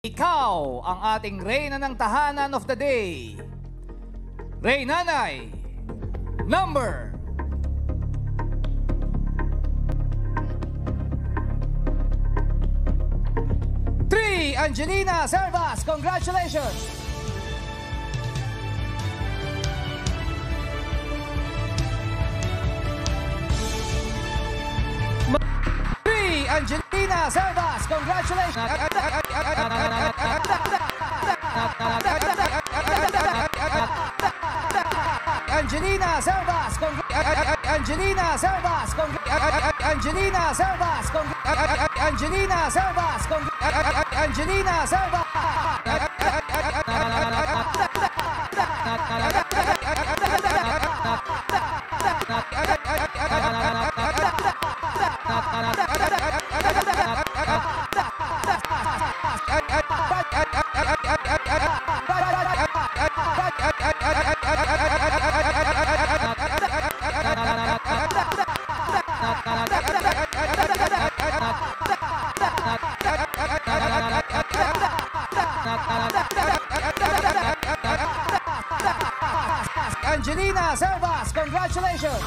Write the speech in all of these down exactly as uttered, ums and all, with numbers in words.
Ikaw ang ating Reina ng Tahanan of the Day. ReiNanay, number three, Angelina Servas Congratulations. three, Angelina Servas Congratulations. Angelina Servas Angelina Servas Angelina Servas Angelina Servas Angelina Servas Angelina Servas Congratulations.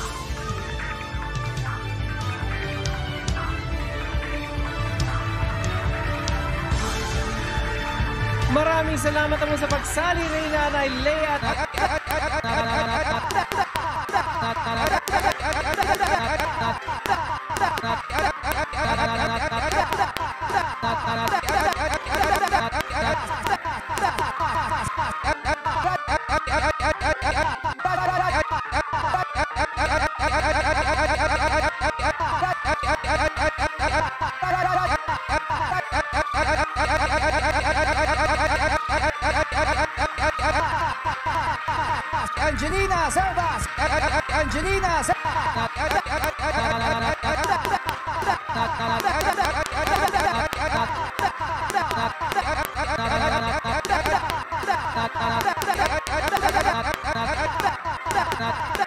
Maraming salamat naman sa pagsali, ReiNanay Lea. Angelina Servas Angelina Servas Angelina